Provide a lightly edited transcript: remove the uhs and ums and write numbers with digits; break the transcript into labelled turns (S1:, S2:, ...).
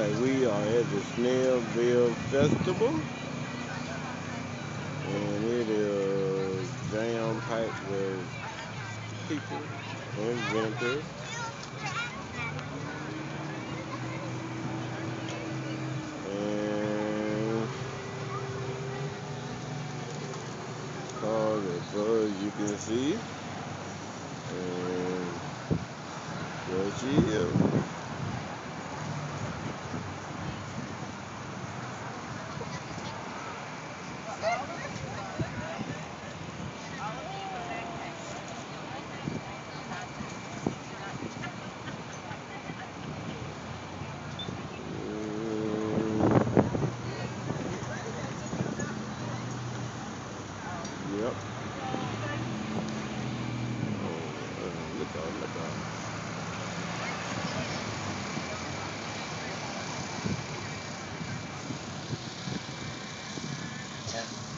S1: Alright, we are at the Snellville Festival, and it is jam-packed with people and vendors, and cars and bus you can see, and there she is.